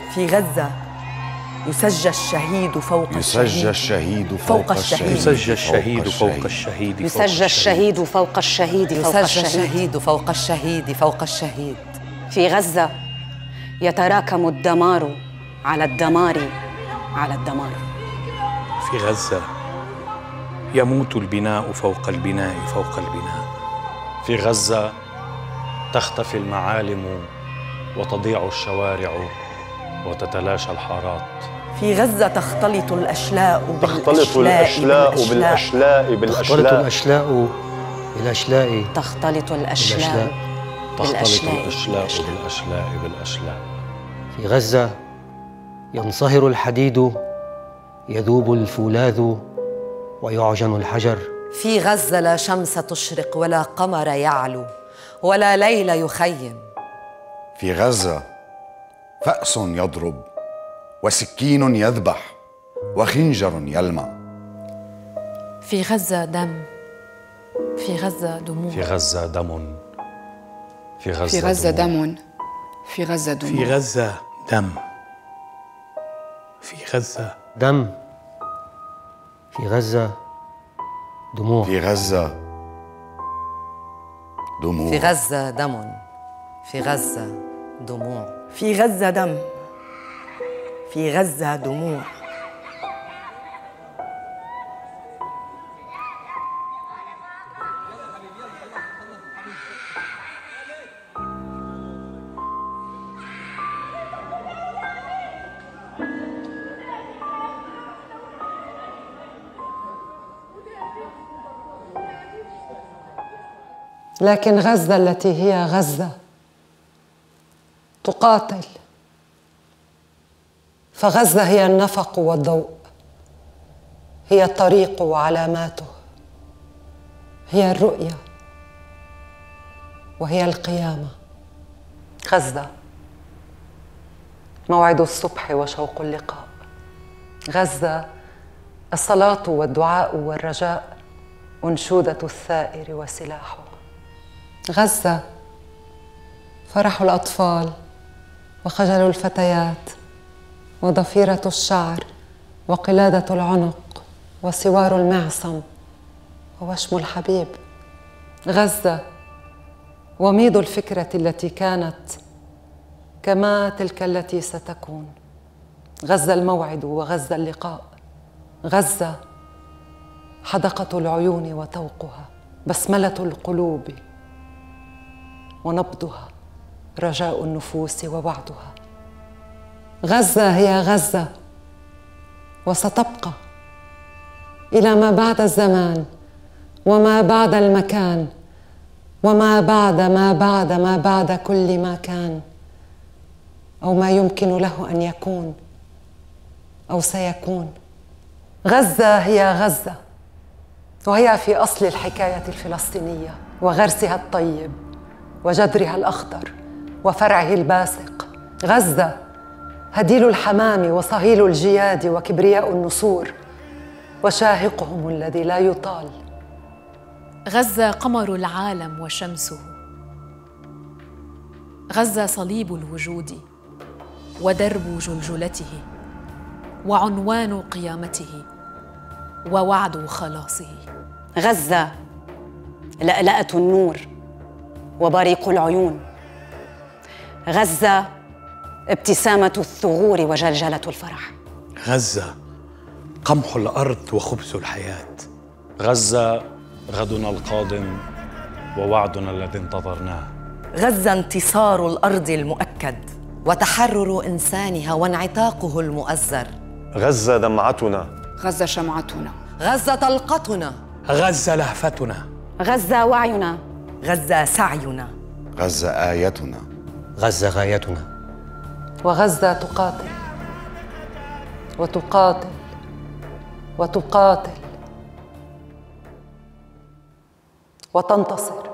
في غزة يسجى الشهيد فوق يسجى الشهيد فوق الشهيد يسجى الشهيد فوق الشهيد يسجى الشهيد فوق الشهيد يسجى الشهيد فوق الشهيد فوق الشهيد. في غزة يتراكم الدمار على الدمار على الدمار. في غزة يموت البناء فوق البناء فوق البناء. في غزة تختفي المعالم وتضيع الشوارع وتتلاشى الحارات. في غزة تختلط الأشلاء بالأشلاء بالأشلاء بالأشلاء تختلط الأشلاء بالأشلاء. في غزة ينصهر الحديد، يذوب الفولاذ ويعجن الحجر. في غزة لا شمس تشرق ولا قمر يعلو ولا ليل يخيم. في غزة فأس يضرب وسكين يذبح وخنجر يلمع. في غزة دم، في غزة دموع. في غزة دم، في غزة دم، في غزة دموع. في غزة دم، في غزة دم، في غزة دموع. في غزة دموع. في غزة دم، في غزة دموع. في غزة دم، في غزة دموع. لكن غزة التي هي غزة تقاتل، فغزة هي النفق والضوء، هي الطريق وعلاماته، هي الرؤية وهي القيامة. غزة موعد الصبح وشوق اللقاء. غزة الصلاة والدعاء والرجاء، أنشودة الثائر وسلاحه. غزة فرح الأطفال وخجل الفتيات وضفيرة الشعر وقلادة العنق وسوار المعصم ووشم الحبيب. غزة وميض الفكرة التي كانت كما تلك التي ستكون. غزة الموعد وغزة اللقاء. غزة حدقة العيون وتوقها، بسملة القلوب ونبضها، رجاء النفوس ووعدها. غزة هي غزة وستبقى إلى ما بعد الزمان وما بعد المكان وما بعد ما بعد ما بعد كل ما كان أو ما يمكن له أن يكون أو سيكون. غزة هي غزة، وهي في أصل الحكاية الفلسطينية وغرسها الطيب وجذرها الأخضر وفرعه الباسق. غزة هديل الحمام وصهيل الجياد وكبرياء النسور وشاهقهم الذي لا يطال. غزة قمر العالم وشمسه. غزة صليب الوجود ودرب جلجلته وعنوان قيامته ووعد خلاصه. غزة لألأة النور وبريق العيون. غزة ابتسامة الثغور وجلجلة الفرح. غزة قمح الأرض وخبز الحياة. غزة غدنا القادم ووعدنا الذي انتظرناه. غزة انتصار الأرض المؤكد وتحرر إنسانها وانعتاقه المؤزر. غزة دمعتنا. غزة شمعتنا. غزة طلقتنا. غزة لهفتنا. غزة وعينا. غزة سعينا. غزة آيتنا. غزة غايتنا. وغزة تقاتل وتقاتل وتقاتل وتنتصر.